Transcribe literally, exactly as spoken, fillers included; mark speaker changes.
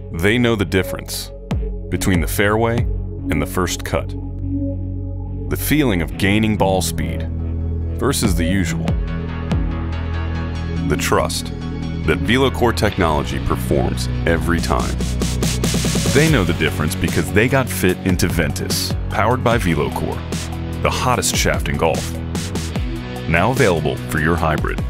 Speaker 1: They know the difference between the fairway and the first cut. The feeling of gaining ball speed versus the usual. The trust that VELOCORE technology performs every time. They know the difference because they got fit into VENTUS, powered by VELOCORE, the hottest shaft in golf. Now available for your hybrid.